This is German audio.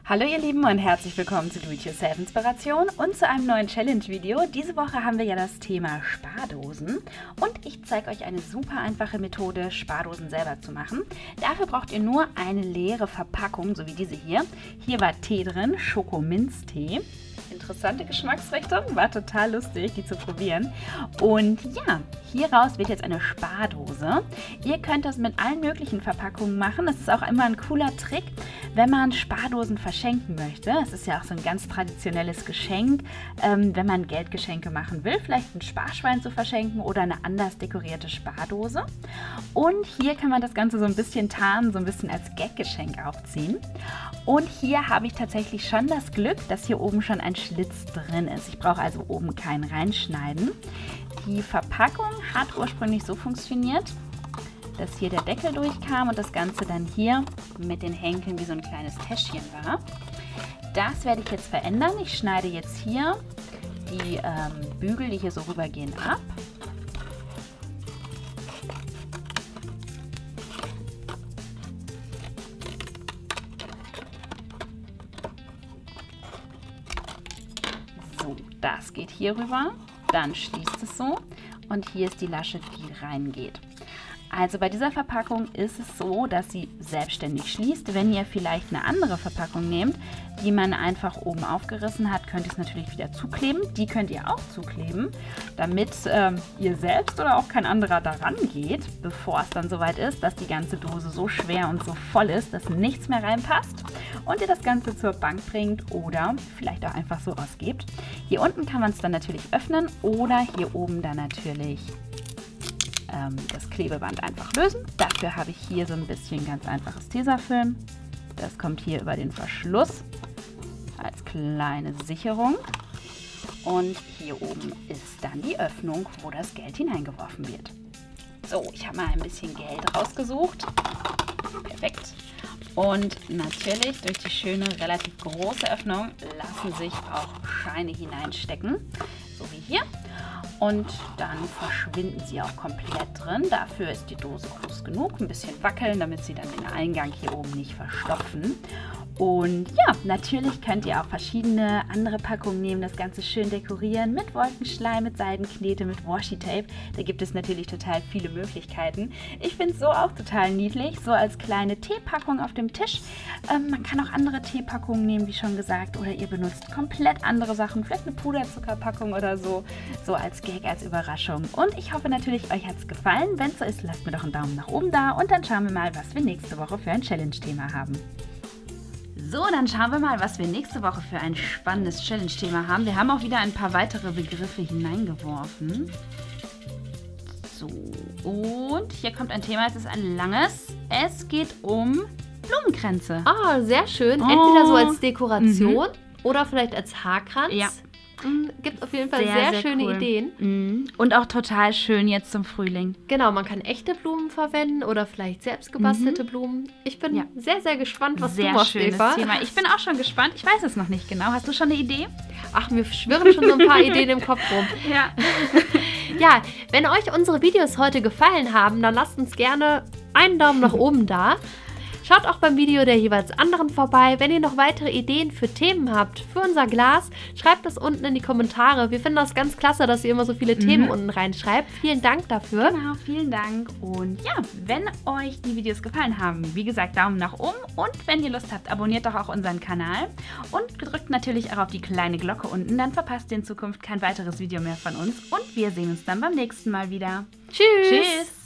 Hallo ihr Lieben und herzlich willkommen zu Do-It-Yourself Inspiration und zu einem neuen Challenge-Video. Diese Woche haben wir ja das Thema Spardosen und ich zeige euch eine super einfache Methode, Spardosen selber zu machen. Dafür braucht ihr nur eine leere Verpackung, so wie diese hier. Hier war Tee drin, Schokominztee. Interessante Geschmacksrichtung, war total lustig, die zu probieren. Und ja, hieraus wird jetzt eine Spardose. Ihr könnt das mit allen möglichen Verpackungen machen. Das ist auch immer ein cooler Trick, wenn man Spardosen verschenken möchte. Es ist ja auch so ein ganz traditionelles Geschenk, wenn man Geldgeschenke machen will. Vielleicht ein Sparschwein zu verschenken oder eine anders dekorierte Spardose. Und hier kann man das Ganze so ein bisschen tarnen, so ein bisschen als Gaggeschenk aufziehen. Und hier habe ich tatsächlich schon das Glück, dass hier oben schon ein Schlitz drin ist. Ich brauche also oben kein Reinschneiden. Die Verpackung hat ursprünglich so funktioniert, dass hier der Deckel durchkam und das Ganze dann hier mit den Henkeln wie so ein kleines Täschchen war. Das werde ich jetzt verändern. Ich schneide jetzt hier die Bügel, die hier so rübergehen, ab. So, das geht hier rüber, dann schließt es so und hier ist die Lasche, die reingeht. Also bei dieser Verpackung ist es so, dass sie selbstständig schließt. Wenn ihr vielleicht eine andere Verpackung nehmt, die man einfach oben aufgerissen hat, könnt ihr es natürlich wieder zukleben. Die könnt ihr auch zukleben, damit ihr selbst oder auch kein anderer daran geht, bevor es dann soweit ist, dass die ganze Dose so schwer und so voll ist, dass nichts mehr reinpasst und ihr das Ganze zur Bank bringt oder vielleicht auch einfach so ausgebt. Hier unten kann man es dann natürlich öffnen oder hier oben dann natürlich das Klebeband einfach lösen. Dafür habe ich hier so ein bisschen ganz einfaches Tesafilm. Das kommt hier über den Verschluss als kleine Sicherung. Und hier oben ist dann die Öffnung, wo das Geld hineingeworfen wird. So, ich habe mal ein bisschen Geld rausgesucht. Perfekt. Und natürlich durch die schöne, relativ große Öffnung lassen sich auch Scheine hineinstecken, so wie hier. Und dann verschwinden sie auch komplett drin. Dafür ist die Dose groß genug. Ein bisschen wackeln, damit sie dann den Eingang hier oben nicht verstopfen. Und ja, natürlich könnt ihr auch verschiedene andere Packungen nehmen, das Ganze schön dekorieren mit Wolkenschleim, mit Seidenknete, mit Washi-Tape. Da gibt es natürlich total viele Möglichkeiten. Ich finde es so auch total niedlich, so als kleine Teepackung auf dem Tisch. Man kann auch andere Teepackungen nehmen, wie schon gesagt, oder ihr benutzt komplett andere Sachen, vielleicht eine Puderzuckerpackung oder so, so als Gag, als Überraschung. Und ich hoffe natürlich, euch hat es gefallen. Wenn es so ist, lasst mir doch einen Daumen nach oben da und dann schauen wir mal, was wir nächste Woche für ein Challenge-Thema haben. So, dann schauen wir mal, was wir nächste Woche für ein spannendes Challenge-Thema haben. Wir haben auch wieder ein paar weitere Begriffe hineingeworfen. So, und hier kommt ein Thema, es ist ein langes. Es geht um Blumenkränze. Ah, sehr schön. Entweder so als Dekoration oder vielleicht als Haarkranz. Ja. Gibt auf jeden Fall sehr schöne cool. Ideen. Und auch total schön jetzt zum Frühling. Genau, man kann echte Blumen verwenden oder vielleicht selbst gebastelte Blumen. Ich bin sehr, sehr gespannt, was du machst, Eva. Thema. Ich bin auch schon gespannt. Ich weiß es noch nicht genau. Hast du schon eine Idee? Ach, mir schwirren schon so ein paar Ideen im Kopf rum. Ja. Ja, wenn euch unsere Videos heute gefallen haben, dann lasst uns gerne einen Daumen nach oben da. Schaut auch beim Video der jeweils anderen vorbei. Wenn ihr noch weitere Ideen für Themen habt, für unser Glas, schreibt das unten in die Kommentare. Wir finden das ganz klasse, dass ihr immer so viele Themen unten reinschreibt. Vielen Dank dafür. Genau, vielen Dank. Und ja, wenn euch die Videos gefallen haben, wie gesagt, Daumen nach oben. Und wenn ihr Lust habt, abonniert doch auch unseren Kanal. Und drückt natürlich auch auf die kleine Glocke unten. Dann verpasst ihr in Zukunft kein weiteres Video mehr von uns. Und wir sehen uns dann beim nächsten Mal wieder. Tschüss. Tschüss.